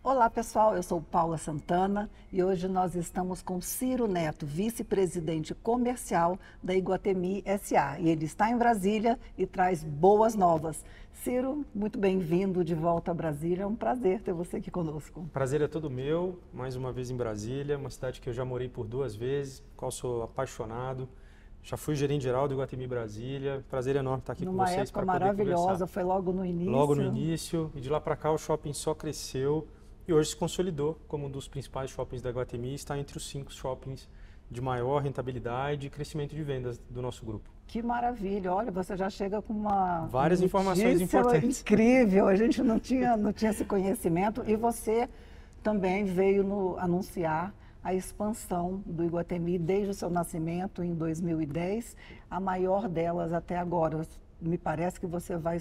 Olá pessoal, eu sou Paula Santana e hoje nós estamos com Ciro Neto, vice-presidente comercial da Iguatemi S.A. E ele está em Brasília e traz boas novas. Ciro, muito bem-vindo de volta a Brasília, é um prazer ter você aqui conosco. Prazer é todo meu, mais uma vez em Brasília, uma cidade que eu já morei por 2 vezes, qual sou apaixonado. Já fui gerente geral do Iguatemi Brasília, prazer enorme estar aqui com vocês para poder conversar. Numa época maravilhosa, foi logo no início. Logo no início, e de lá para cá o shopping só cresceu e hoje se consolidou como um dos principais shoppings da Iguatemi e está entre os 5 shoppings de maior rentabilidade e crescimento de vendas do nosso grupo. Que maravilha, olha, você já chega com várias informações importantes. Incrível, a gente não tinha esse conhecimento e você também veio anunciar a expansão do Iguatemi desde o seu nascimento em 2010, a maior delas até agora. Me parece que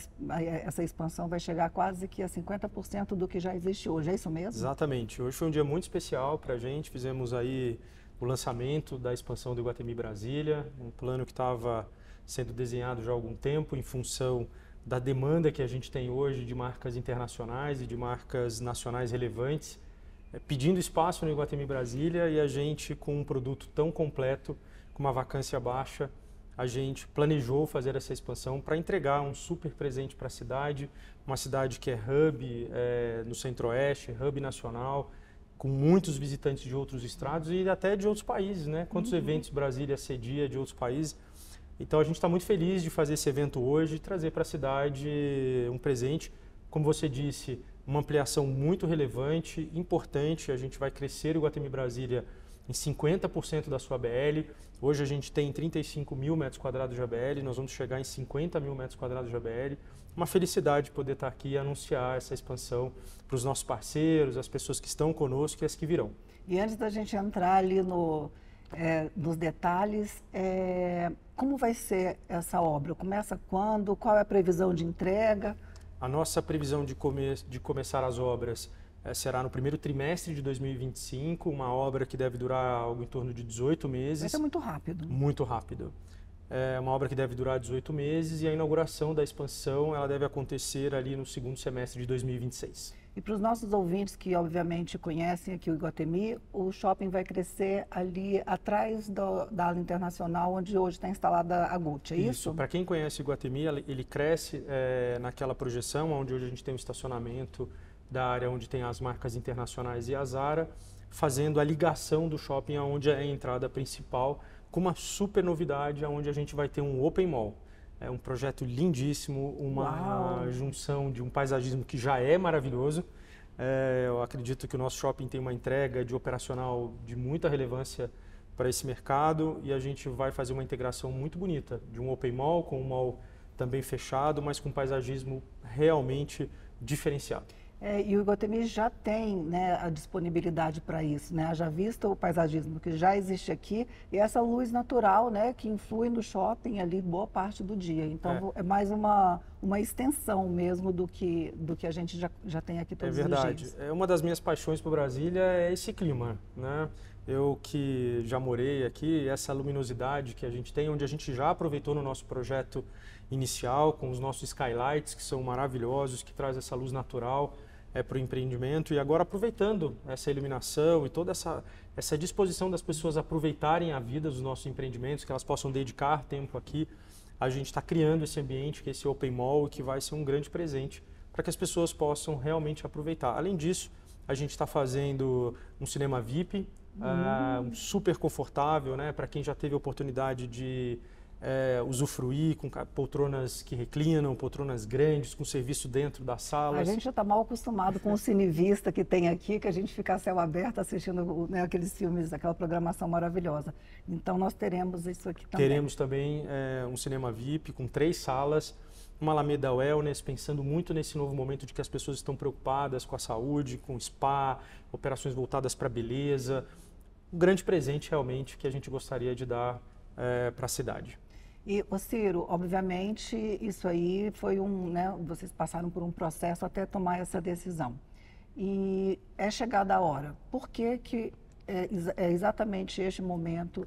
essa expansão vai chegar quase que a 50% do que já existe hoje, é isso mesmo? Exatamente, hoje foi um dia muito especial para a gente, fizemos aí o lançamento da expansão do Iguatemi Brasília, um plano que estava sendo desenhado já há algum tempo em função da demanda que a gente tem hoje de marcas internacionais e de marcas nacionais relevantes, pedindo espaço no Iguatemi Brasília e a gente com um produto tão completo, com uma vacância baixa, a gente planejou fazer essa expansão para entregar um super presente para a cidade, uma cidade que é hub no Centro-Oeste, hub nacional, com muitos visitantes de outros estados e até de outros países, né? Quantos eventos Brasília cedia de outros países. Então a gente está muito feliz de fazer esse evento hoje e trazer para a cidade um presente, como você disse, uma ampliação muito relevante, importante. A gente vai crescer o Iguatemi Brasília em 50% da sua ABL. Hoje a gente tem 35 mil metros quadrados de ABL, nós vamos chegar em 50 mil metros quadrados de ABL. Uma felicidade poder estar aqui e anunciar essa expansão para os nossos parceiros, as pessoas que estão conosco e as que virão. E antes da gente entrar ali nos detalhes, como vai ser essa obra? Começa quando? Qual é a previsão de entrega? A nossa previsão de começar as obras será no primeiro trimestre de 2025, uma obra que deve durar algo em torno de 18 meses. Vai ser muito rápido. Muito rápido. É uma obra que deve durar 18 meses e a inauguração da expansão ela deve acontecer ali no segundo semestre de 2026. E para os nossos ouvintes que obviamente conhecem aqui o Iguatemi, o shopping vai crescer ali atrás da ala internacional, onde hoje está instalada a Gucci, é isso? Para quem conhece o Iguatemi, ele cresce naquela projeção, onde hoje a gente tem um estacionamento da área onde tem as marcas internacionais e a Zara, fazendo a ligação do shopping aonde é a entrada principal, com uma super novidade, onde a gente vai ter um Open Mall. É um projeto lindíssimo, uma junção de um paisagismo que já é maravilhoso. Eu acredito que o nosso shopping tem uma entrega de operacional de muita relevância para esse mercado e a gente vai fazer uma integração muito bonita de um Open Mall com um mall também fechado, mas com um paisagismo realmente diferenciado. E o Iguatemi já tem, né, a disponibilidade para isso, né? Já visto o paisagismo que já existe aqui e essa luz natural, né, que influi no shopping ali boa parte do dia. Então é mais uma extensão mesmo do que a gente já tem aqui todos os dias. É verdade. Uma das minhas paixões por Brasília é esse clima, né? Eu que já morei aqui, essa luminosidade que a gente tem, onde a gente já aproveitou no nosso projeto inicial com os nossos skylights, que são maravilhosos, que traz essa luz natural para o empreendimento e agora aproveitando essa iluminação e toda essa disposição das pessoas aproveitarem a vida dos nossos empreendimentos, que elas possam dedicar tempo aqui, a gente está criando esse ambiente, que é esse Open Mall, que vai ser um grande presente para que as pessoas possam realmente aproveitar. Além disso, a gente está fazendo um cinema VIP, super confortável, né, para quem já teve a oportunidade de usufruir com poltronas que reclinam, poltronas grandes, com serviço dentro das salas. A gente já está mal acostumado com o cinevista que tem aqui, que a gente fica a céu aberto assistindo, né, aqueles filmes, aquela programação maravilhosa. Então nós teremos isso aqui também. Teremos também um cinema VIP com 3 salas, uma Alameda Wellness, pensando muito nesse novo momento de que as pessoas estão preocupadas com a saúde, com spa, operações voltadas para a beleza. Um grande presente realmente que a gente gostaria de dar para a cidade. E, Ciro, obviamente, isso aí foi né, vocês passaram por um processo até tomar essa decisão. E é chegada a hora. Por que é exatamente este momento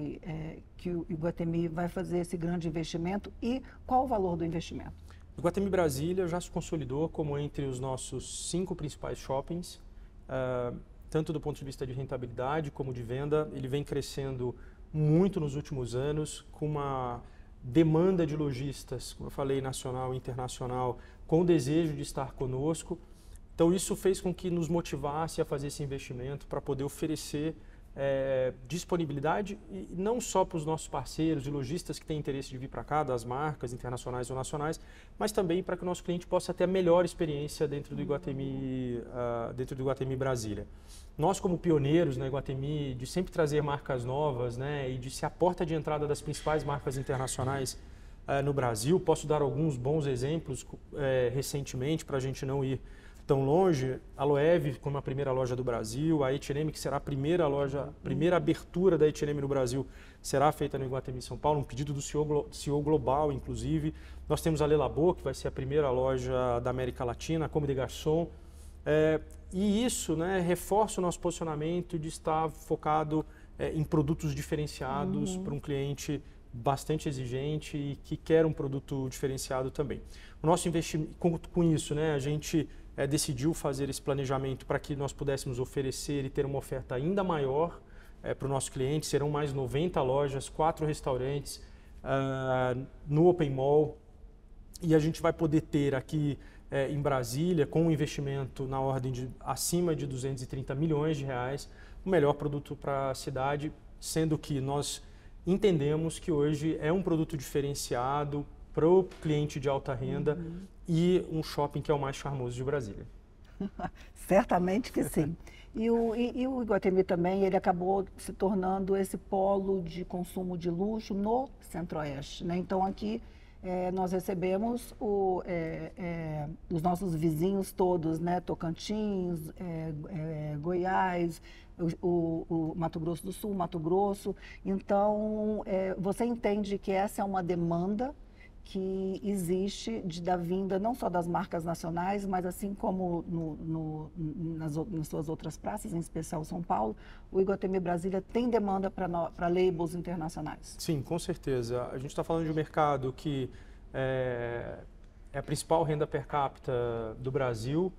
que o Iguatemi vai fazer esse grande investimento e qual o valor do investimento? O Iguatemi Brasília já se consolidou como entre os nossos 5 principais shoppings tanto do ponto de vista de rentabilidade como de venda. Ele vem crescendo muito nos últimos anos, com uma demanda de lojistas, como eu falei, nacional e internacional, com o desejo de estar conosco. Então isso fez com que nos motivasse a fazer esse investimento para poder oferecer disponibilidade, e não só para os nossos parceiros e lojistas que têm interesse de vir para cá, das marcas internacionais ou nacionais, mas também para que o nosso cliente possa ter a melhor experiência dentro do Iguatemi Brasília. Nós, como pioneiros na Iguatemi, de sempre trazer marcas novas, né, e de ser a porta de entrada das principais marcas internacionais no Brasil, posso dar alguns bons exemplos recentemente, para a gente não ir tão longe. A Loewe como a primeira loja do Brasil, a H&M, que será a primeira abertura da H&M no Brasil, será feita no Iguatemi São Paulo, um pedido do CEO Global, inclusive. Nós temos a Le Labo, que vai ser a primeira loja da América Latina, a Comme des Garçons. E isso, né, reforça o nosso posicionamento de estar focado em produtos diferenciados para um cliente bastante exigente e que quer um produto diferenciado também. O nosso investimento, com isso, né, a gente decidiu fazer esse planejamento para que nós pudéssemos oferecer e ter uma oferta ainda maior para o nosso cliente. Serão mais 90 lojas, 4 restaurantes no Open Mall, e a gente vai poder ter aqui em Brasília, com um investimento na ordem de acima de 230 milhões de reais, o melhor produto para a cidade, sendo que nós entendemos que hoje é um produto diferenciado para o cliente de alta renda e um shopping que é o mais charmoso de Brasília. Certamente que sim. E o Iguatemi também, ele acabou se tornando esse polo de consumo de luxo no Centro-Oeste, né? Então aqui nós recebemos os nossos vizinhos todos, né? Tocantins, Goiás, o Mato Grosso do Sul, Mato Grosso. Então, você entende que essa é uma demanda que existe da vinda não só das marcas nacionais, mas assim como nas suas outras praças, em especial São Paulo, o Iguatemi Brasília tem demanda para labels internacionais? Sim, com certeza. A gente está falando de um mercado que é a principal renda per capita do Brasil.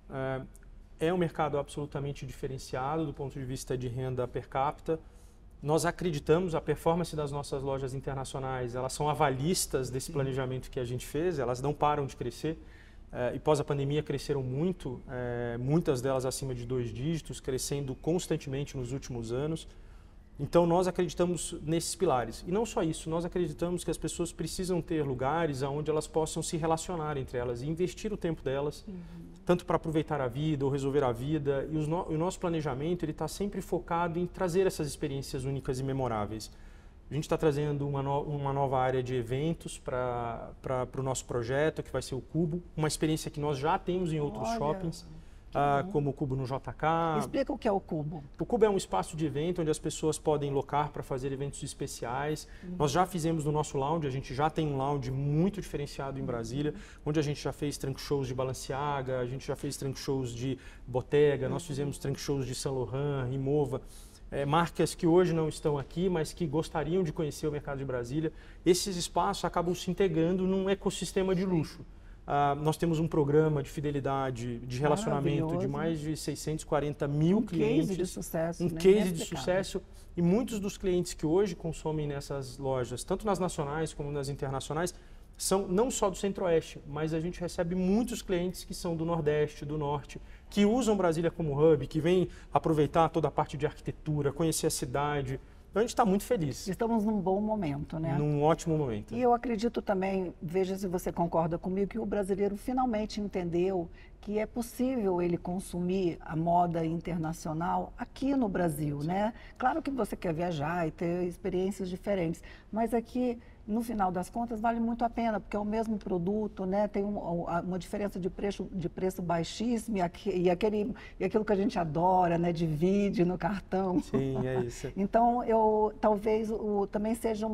É um mercado absolutamente diferenciado do ponto de vista de renda per capita. Nós acreditamos, a performance das nossas lojas internacionais, elas são avalistas desse planejamento que a gente fez, elas não param de crescer. E pós a pandemia cresceram muito, muitas delas acima de 2 dígitos, crescendo constantemente nos últimos anos. Então nós acreditamos nesses pilares. E não só isso, nós acreditamos que as pessoas precisam ter lugares onde elas possam se relacionar entre elas e investir o tempo delas, tanto para aproveitar a vida ou resolver a vida. E o nosso planejamento está sempre focado em trazer essas experiências únicas e memoráveis. A gente está trazendo uma nova área de eventos para o nosso projeto, que vai ser o Cubo, uma experiência que nós já temos em outros shoppings, como o Cubo no JK. Explica o que é o Cubo. O Cubo é um espaço de evento onde as pessoas podem locar para fazer eventos especiais. Nós já fizemos no nosso lounge, a gente já tem um lounge muito diferenciado em Brasília, onde a gente já fez trunk shows de Balenciaga, a gente já fez trunk shows de Bottega, nós fizemos trunk shows de Saint Laurent, Rimowa. Marcas que hoje não estão aqui, mas que gostariam de conhecer o mercado de Brasília. Esses espaços acabam se integrando num ecossistema de luxo. Nós temos um programa de fidelidade, de relacionamento de mais de 640 mil clientes. Um case de sucesso. Um case de sucesso. E muitos dos clientes que hoje consomem nessas lojas, tanto nas nacionais como nas internacionais, são não só do Centro-Oeste, mas a gente recebe muitos clientes que são do Nordeste, do Norte, que usam Brasília como hub, que vêm aproveitar toda a parte de arquitetura, conhecer a cidade. Então a gente está muito feliz. Estamos num bom momento, né? Num ótimo momento. E eu acredito também, veja se você concorda comigo, que o brasileiro finalmente entendeu que é possível ele consumir a moda internacional aqui no Brasil, né? Claro que você quer viajar e ter experiências diferentes, mas aqui, no final das contas, vale muito a pena, porque é o mesmo produto, né? Tem uma diferença de preço baixíssimo e aquilo que a gente adora, né? Divide no cartão. Sim, é isso. Então, talvez também seja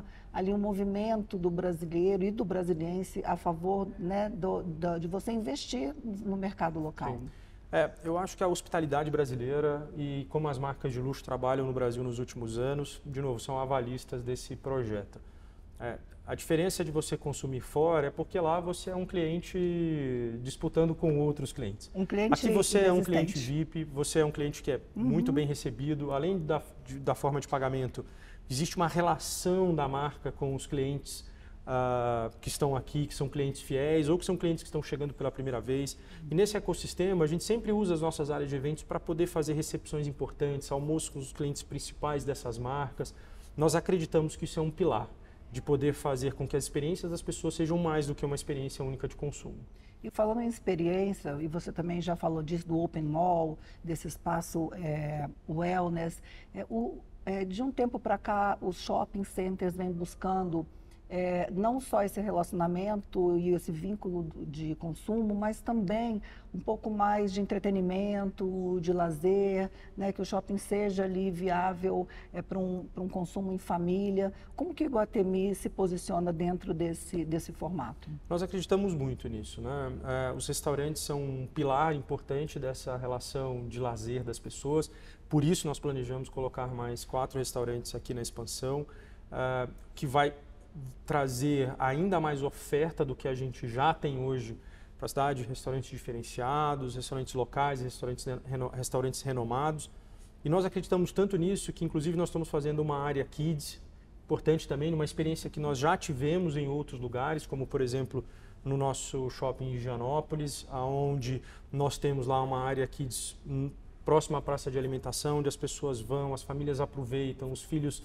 um movimento do brasileiro e do brasiliense a favor, né, de você investir no mercado local. Sim. Eu acho que a hospitalidade brasileira e como as marcas de luxo trabalham no Brasil nos últimos anos, de novo, são avalistas desse projeto. A diferença de você consumir fora é porque lá você é um cliente disputando com outros clientes. Um cliente Aqui você é um inexistente. cliente VIP, você é um cliente que é muito bem recebido. Além da forma de pagamento, existe uma relação da marca com os clientes que estão aqui, que são clientes fiéis ou que são clientes que estão chegando pela primeira vez. E nesse ecossistema, a gente sempre usa as nossas áreas de eventos para poder fazer recepções importantes, almoços com os clientes principais dessas marcas. Nós acreditamos que isso é um pilar de poder fazer com que as experiências das pessoas sejam mais do que uma experiência única de consumo. E falando em experiência, e você também já falou disso, do Open Mall, desse espaço wellness, de um tempo para cá, os shopping centers vêm buscando não só esse relacionamento e esse vínculo de consumo, mas também um pouco mais de entretenimento, de lazer, né, que o shopping seja ali viável para um consumo em família. Como que o Iguatemi se posiciona dentro desse formato? Nós acreditamos muito nisso, né? Os restaurantes são um pilar importante dessa relação de lazer das pessoas, por isso nós planejamos colocar mais 4 restaurantes aqui na expansão, que vai trazer ainda mais oferta do que a gente já tem hoje para a cidade, restaurantes diferenciados, restaurantes locais, restaurantes renomados. E nós acreditamos tanto nisso que, inclusive, nós estamos fazendo uma área Kids, importante também, uma experiência que nós já tivemos em outros lugares, como, por exemplo, no nosso shopping em Higienópolis, onde nós temos lá uma área Kids próxima à praça de alimentação, onde as pessoas vão, as famílias aproveitam, os filhos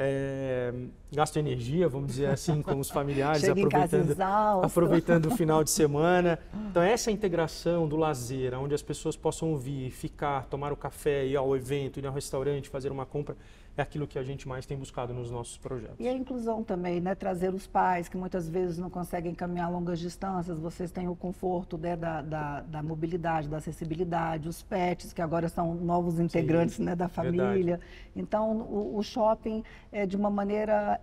gastam energia, vamos dizer assim, com os familiares, aproveitando o final de semana. Então, essa integração do lazer, onde as pessoas possam vir, ficar, tomar o café, ir ao evento, ir ao restaurante, fazer uma compra, é aquilo que a gente mais tem buscado nos nossos projetos. E a inclusão também, né? Trazer os pais, que muitas vezes não conseguem caminhar longas distâncias, vocês têm o conforto, né, da mobilidade, da acessibilidade, os pets, que agora são novos integrantes, né, da família. Verdade. Então, o shopping é de uma maneira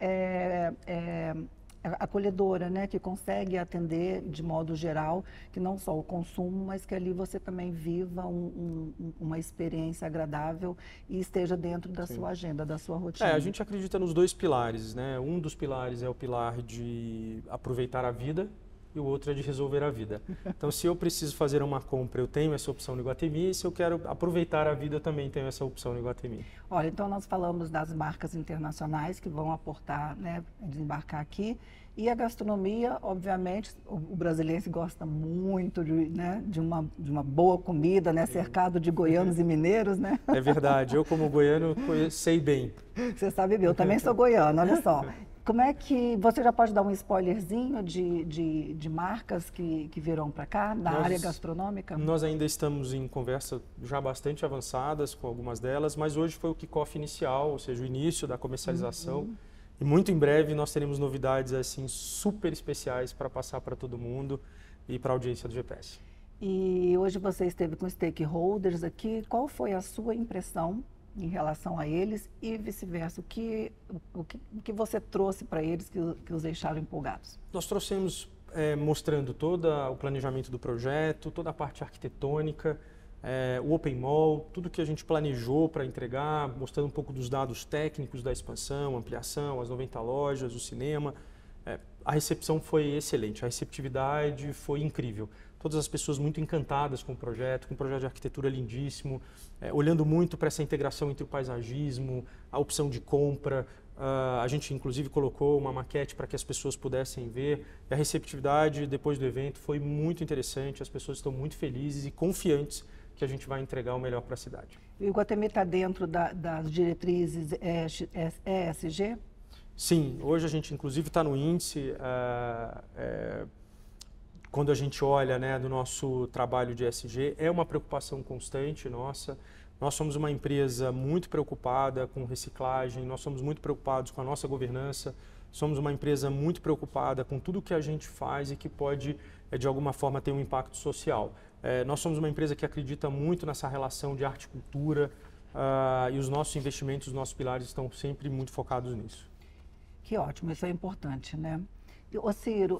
acolhedora, né, que consegue atender de modo geral, que não só o consumo, mas que ali você também viva uma experiência agradável e esteja dentro da sua agenda, da sua rotina. A gente acredita nos 2 pilares, né? Um dos pilares é o pilar de aproveitar a vida e o outro é de resolver a vida. Então, se eu preciso fazer uma compra, eu tenho essa opção no Iguatemi, e se eu quero aproveitar a vida, eu também tenho essa opção no Iguatemi. Olha, então nós falamos das marcas internacionais que vão aportar, né, desembarcar aqui, e a gastronomia, obviamente, o brasileiro gosta muito de uma boa comida, né, cercado de goianos e mineiros, né? É verdade, eu como goiano sei bem. Você sabe bem, eu também sou goiano, olha só. Como é que você já pode dar um spoilerzinho de marcas que virão para cá, na área gastronômica? Nós ainda estamos em conversa já bastante avançadas com algumas delas, mas hoje foi o kickoff inicial, ou seja, o início da comercialização. E muito em breve nós teremos novidades assim super especiais para passar para todo mundo e para a audiência do GPS. E hoje você esteve com stakeholders aqui, qual foi a sua impressão em relação a eles e vice-versa? O que você trouxe para eles que os deixaram empolgados? Nós trouxemos mostrando todo o planejamento do projeto, toda a parte arquitetônica, o Open Mall, tudo que a gente planejou para entregar, mostrando um pouco dos dados técnicos da expansão, ampliação, as 90 lojas, o cinema. A recepção foi excelente, a receptividade foi incrível. Todas as pessoas muito encantadas com o projeto de arquitetura lindíssimo, olhando muito para essa integração entre o paisagismo, a opção de compra. A gente, inclusive, colocou uma maquete para que as pessoas pudessem ver. E a receptividade, depois do evento, foi muito interessante. As pessoas estão muito felizes e confiantes que a gente vai entregar o melhor para a cidade. O Iguatemi está dentro das diretrizes ESG? Sim, hoje a gente, inclusive, está no índice. Quando a gente olha, né, do nosso trabalho de ESG, é uma preocupação constante nossa. Nós somos uma empresa muito preocupada com reciclagem, nós somos muito preocupados com a nossa governança, somos uma empresa muito preocupada com tudo que a gente faz e que pode, de alguma forma, ter um impacto social. Nós somos uma empresa que acredita muito nessa relação de arte e cultura e os nossos investimentos, os nossos pilares estão sempre muito focados nisso. Que ótimo, isso é importante, né? Ô Ciro,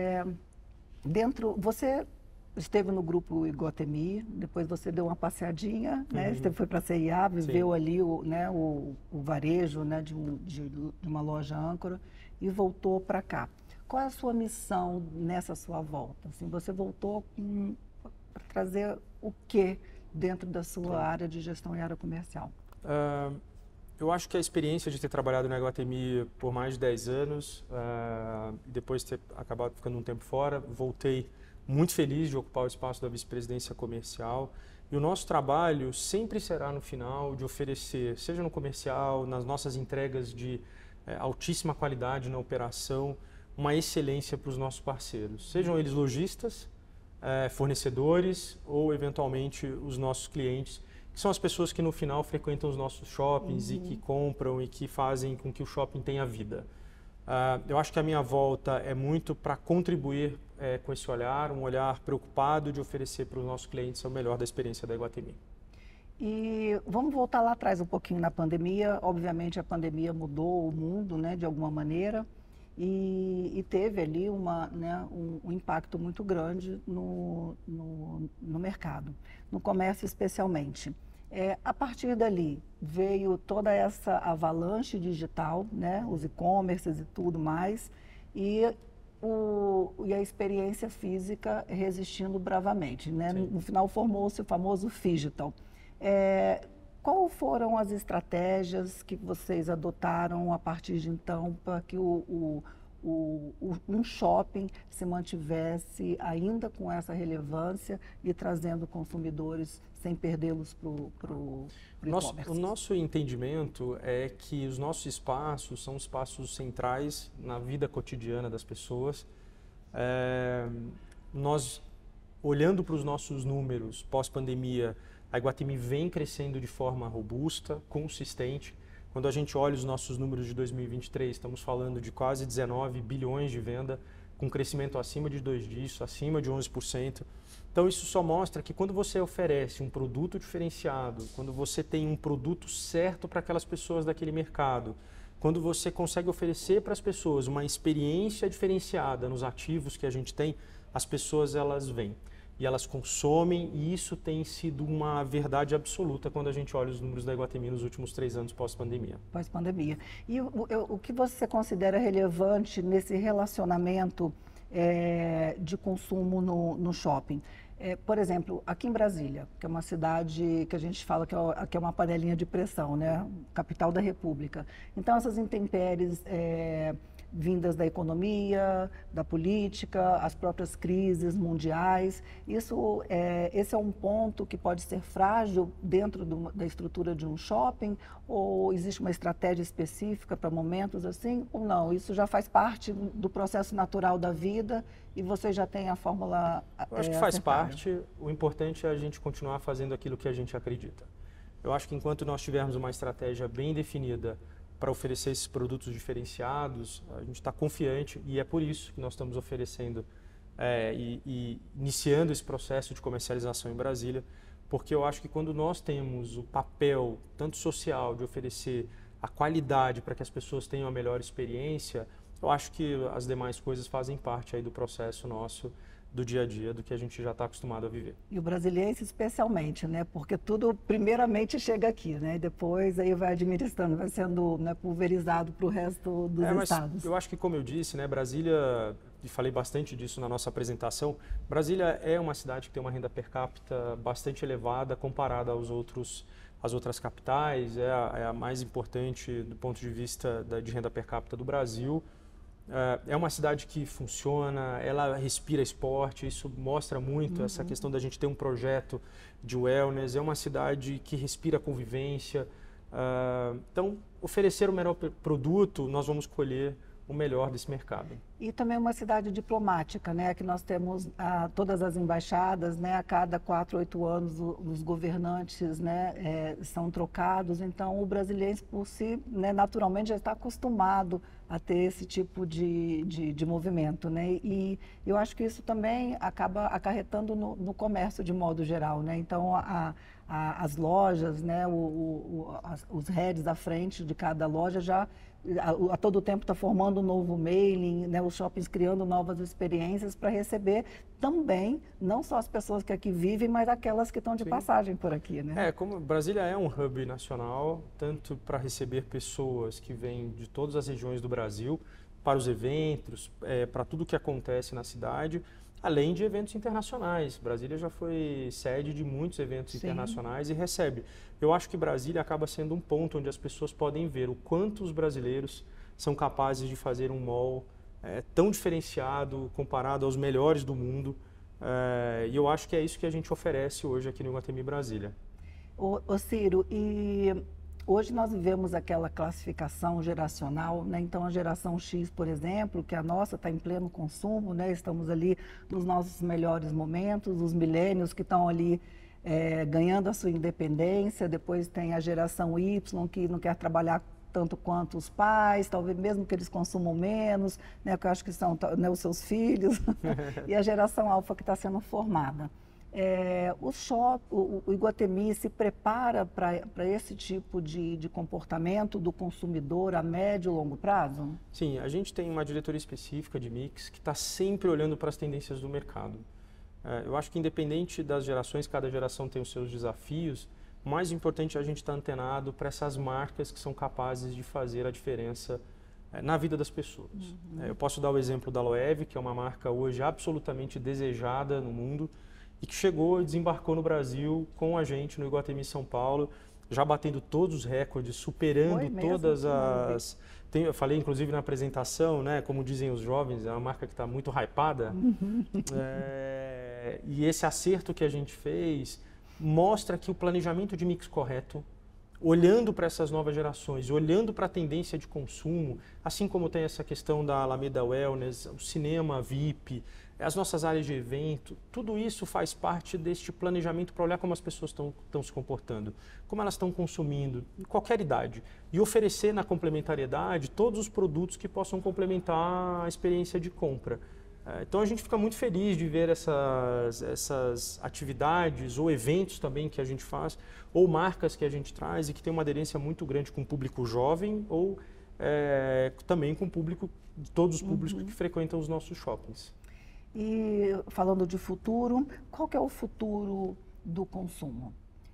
você esteve no grupo Iguatemi, depois você deu uma passeadinha, né? Você foi para a CIA, viveu ali o varejo, né, de uma loja âncora. e voltou para cá. Qual é a sua missão nessa sua volta? Assim, você voltou para trazer o quê dentro da sua área de gestão e área comercial? Eu acho que a experiência de ter trabalhado na Iguatemi por mais de 10 anos, e depois ter acabado ficando um tempo fora, voltei muito feliz de ocupar o espaço da vice-presidência comercial. E o nosso trabalho sempre será, no final, de oferecer, seja no comercial, nas nossas entregas de altíssima qualidade na operação, uma excelência para os nossos parceiros. Sejam eles lojistas, fornecedores ou, eventualmente, os nossos clientes, que são as pessoas que, no final, frequentam os nossos shoppings e que compram e que fazem com que o shopping tenha vida. Eu acho que a minha volta é muito para contribuir com esse olhar, um olhar preocupado de oferecer para os nossos clientes o melhor da experiência da Iguatemi. E vamos voltar lá atrás um pouquinho na pandemia. Obviamente a pandemia mudou o mundo, né, de alguma maneira, e teve ali um impacto muito grande no mercado, no comércio especialmente. A partir dali veio toda essa avalanche digital, né, os e-commerces e tudo mais, e a experiência física resistindo bravamente, né? No final formou-se o famoso phygital. Qual foram as estratégias que vocês adotaram a partir de então para que um shopping se mantivesse ainda com essa relevância e trazendo consumidores sem perdê-los para o e-commerce? O nosso entendimento é que os nossos espaços são espaços centrais na vida cotidiana das pessoas. Nós, olhando para os nossos números pós-pandemia, a Iguatemi vem crescendo de forma robusta, consistente. Quando a gente olha os nossos números de 2023, estamos falando de quase 19 bilhões de venda, com crescimento acima de 2 dígitos, acima de 11%. Então isso só mostra que quando você oferece um produto diferenciado, quando você tem um produto certo para aquelas pessoas daquele mercado, quando você consegue oferecer para as pessoas uma experiência diferenciada nos ativos que a gente tem, as pessoas elas vêm. E elas consomem, e isso tem sido uma verdade absoluta quando a gente olha os números da Iguatemi nos últimos 3 anos pós-pandemia. Pós-pandemia. E o que você considera relevante nesse relacionamento de consumo no shopping? Por exemplo, aqui em Brasília, que é uma cidade que a gente fala que é uma panelinha de pressão, né? Capital da República. Então, essas intempéries vindas da economia, da política, as próprias crises mundiais. Esse é um ponto que pode ser frágil dentro da estrutura de um shopping, ou existe uma estratégia específica para momentos assim, ou não? Isso já faz parte do processo natural da vida e você já tem a fórmula Eu acho que faz parte. O importante é a gente continuar fazendo aquilo que a gente acredita. Eu acho que enquanto nós tivermos uma estratégia bem definida para oferecer esses produtos diferenciados, a gente está confiante e é por isso que nós estamos oferecendo e iniciando esse processo de comercialização em Brasília, porque eu acho que quando nós temos o papel, tanto social, de oferecer a qualidade para que as pessoas tenham a melhor experiência, eu acho que as demais coisas fazem parte aí do processo nosso, do dia a dia, do que a gente já está acostumado a viver. E o brasiliense especialmente, né? Porque tudo primeiramente chega aqui, né? E depois aí vai administrando, vai sendo, né, pulverizado para o resto dos estados. Eu acho que, como eu disse, né, Brasília, e falei bastante disso na nossa apresentação, Brasília é uma cidade que tem uma renda per capita bastante elevada comparada às outras capitais, é a mais importante do ponto de vista de renda per capita do Brasil. É uma cidade que funciona, ela respira esporte, isso mostra muito essa questão da gente ter um projeto de wellness, é uma cidade que respira convivência. Então, oferecer o melhor produto, nós vamos colher o melhor desse mercado. E também uma cidade diplomática, né? Que nós temos todas as embaixadas, né? A cada 4, 8 anos os governantes, né, são trocados. Então o brasileiro por si, né, naturalmente já está acostumado a ter esse tipo de movimento, né? E eu acho que isso também acaba acarretando no comércio de modo geral, né? Então as lojas, né, os heads à frente de cada loja já a todo tempo está formando um novo mailing, né, os shoppings criando novas experiências para receber também, não só as pessoas que aqui vivem, mas aquelas que estão de passagem por aqui, né? Como Brasília é um hub nacional, tanto para receber pessoas que vêm de todas as regiões do Brasil, para os eventos, para tudo que acontece na cidade, além de eventos internacionais. Brasília já foi sede de muitos eventos internacionais e recebe. Eu acho que Brasília acaba sendo um ponto onde as pessoas podem ver o quanto os brasileiros são capazes de fazer um mall tão diferenciado, comparado aos melhores do mundo. E eu acho que é isso que a gente oferece hoje aqui no Iguatemi Brasília. Ô Ciro, e hoje nós vivemos aquela classificação geracional, né? Então a geração X, por exemplo, que a nossa está em pleno consumo, né? Estamos ali nos nossos melhores momentos, os milênios que estão ali ganhando a sua independência, depois tem a geração Y que não quer trabalhar tanto quanto os pais, talvez mesmo que eles consumam menos, né? Que eu acho que são, né, os seus filhos, e a geração alfa que está sendo formada. O Iguatemi se prepara para esse tipo de comportamento do consumidor a médio e longo prazo? Sim, a gente tem uma diretoria específica de mix que está sempre olhando para as tendências do mercado. Eu acho que independente das gerações, cada geração tem os seus desafios, o mais importante é a gente estar antenado para essas marcas que são capazes de fazer a diferença na vida das pessoas. Eu posso dar o exemplo da Loewe, que é uma marca hoje absolutamente desejada no mundo, e que chegou e desembarcou no Brasil com a gente no Iguatemi São Paulo, já batendo todos os recordes, superando todas as... eu falei inclusive na apresentação, né, como dizem os jovens, é uma marca que está muito hypada. E esse acerto que a gente fez mostra que o planejamento de mix correto, olhando para essas novas gerações, olhando para a tendência de consumo, assim como tem essa questão da Alameda Wellness, o cinema VIP, as nossas áreas de evento, tudo isso faz parte deste planejamento para olhar como as pessoas estão se comportando, como elas estão consumindo, em qualquer idade, e oferecer na complementariedade todos os produtos que possam complementar a experiência de compra. Então a gente fica muito feliz de ver essas atividades ou eventos também que a gente faz, ou marcas que a gente traz e que tem uma aderência muito grande com o público jovem ou também com o público, todos os públicos que frequentam os nossos shoppings. E falando de futuro, qual que é o futuro do consumo?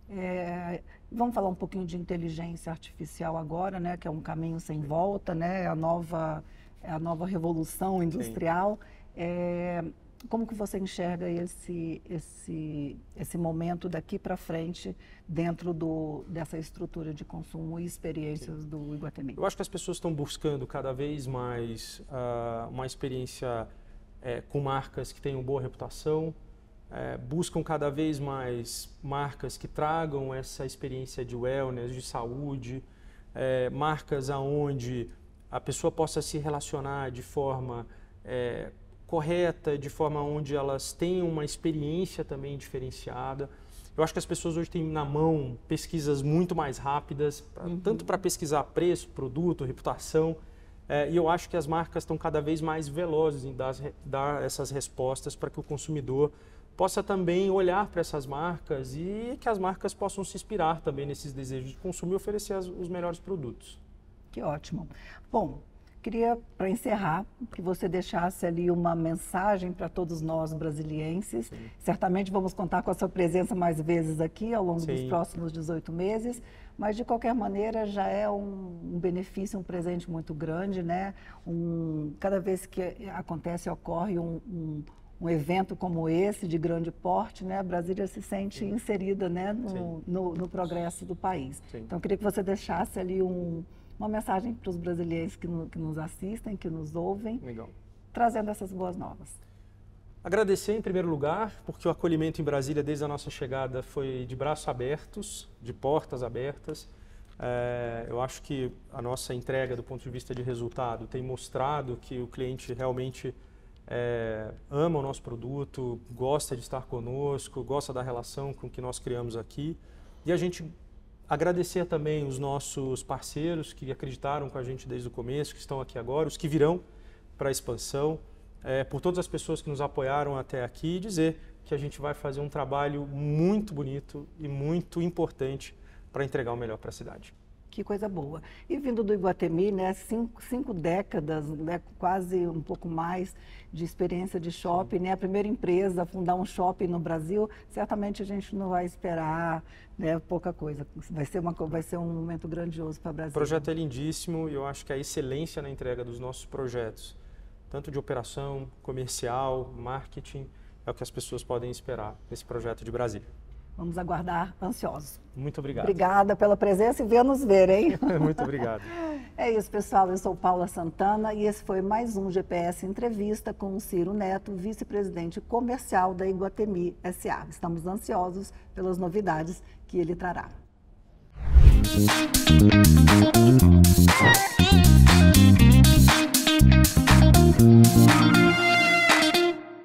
Vamos falar um pouquinho de inteligência artificial agora, né, que é um caminho sem volta, né, é a nova revolução industrial. Como que você enxerga esse momento daqui para frente dentro dessa estrutura de consumo e experiências do Iguatemi? Eu acho que as pessoas estão buscando cada vez mais uma experiência com marcas que tenham boa reputação, buscam cada vez mais marcas que tragam essa experiência de wellness, de saúde, marcas aonde a pessoa possa se relacionar de forma correta, de forma onde elas tenham uma experiência também diferenciada. Eu acho que as pessoas hoje têm na mão pesquisas muito mais rápidas, tanto para pesquisar preço, produto, reputação, e eu acho que as marcas estão cada vez mais velozes em dar essas respostas para que o consumidor possa também olhar para essas marcas e que as marcas possam se inspirar também nesses desejos de consumo e oferecer os melhores produtos. Que ótimo. Bom, queria, para encerrar, que você deixasse ali uma mensagem para todos nós brasilienses. Sim. Certamente vamos contar com a sua presença mais vezes aqui ao longo dos próximos 18 meses, mas de qualquer maneira já é um benefício, um presente muito grande, né? Cada vez que ocorre um evento como esse, de grande porte, né? A Brasília se sente inserida, né? no progresso do país. Sim. Então, eu queria que você deixasse ali uma mensagem para os brasileiros que nos assistem, que nos ouvem, trazendo essas boas novas. Agradecer em primeiro lugar, porque o acolhimento em Brasília desde a nossa chegada foi de braços abertos, de portas abertas. Eu acho que a nossa entrega do ponto de vista de resultado tem mostrado que o cliente realmente ama o nosso produto, gosta de estar conosco, gosta da relação com que nós criamos aqui. E a gente agradecer também os nossos parceiros que acreditaram com a gente desde o começo, que estão aqui agora, os que virão para a expansão, por todas as pessoas que nos apoiaram até aqui, e dizer que a gente vai fazer um trabalho muito bonito e muito importante para entregar o melhor para a cidade. Que coisa boa. E vindo do Iguatemi, né, cinco décadas, né, quase um pouco mais de experiência de shopping, né, a primeira empresa a fundar um shopping no Brasil, certamente a gente não vai esperar, né, pouca coisa. Vai ser um momento grandioso para o Brasil. O projeto é lindíssimo e eu acho que a excelência na entrega dos nossos projetos, tanto de operação, comercial, marketing, é o que as pessoas podem esperar nesse projeto de Brasília. Vamos aguardar ansiosos. Muito obrigado. Obrigada pela presença e venha nos ver, hein? Muito obrigado. É isso, pessoal. Eu sou Paula Santana e esse foi mais um GPS Entrevista com o Ciro Neto, vice-presidente comercial da Iguatemi S.A. Estamos ansiosos pelas novidades que ele trará.